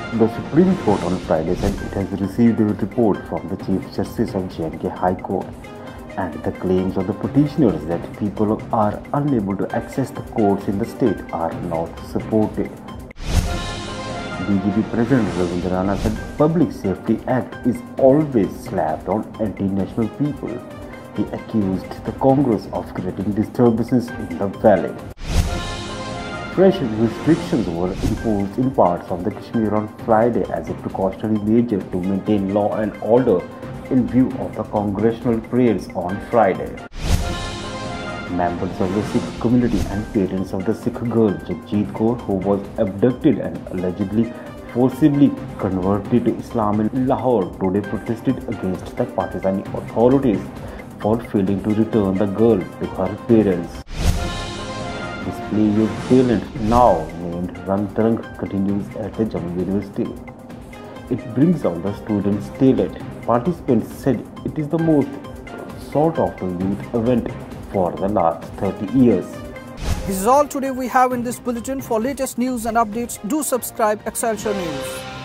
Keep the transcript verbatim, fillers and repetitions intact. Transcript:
The Supreme Court on Friday said it has received a report from the Chief Justice of J and K High Court, and the claims of the petitioners that people are unable to access the courts in the state are not supported. B J P President Ravindra Rana said Public Safety Act is always slapped on anti-national people. He accused the Congress of creating disturbances in the valley. Fresh restrictions were imposed in parts of the Kashmir on Friday as a precautionary measure to maintain law and order in view of the congressional prayers on Friday. Members of the Sikh community and parents of the Sikh girl Jagjit Kaur, who was abducted and allegedly forcibly converted to Islam in Lahore, today protested against the Pakistani authorities for failing to return the girl to her parents. Display Your Talent, now named Rang Tarang, continues at the Jammu University. It brings out the students' talent. Participants said it is the most sought after youth event for the last thirty years. This is all today we have in this bulletin. For latest news and updates, do subscribe Excelsior News.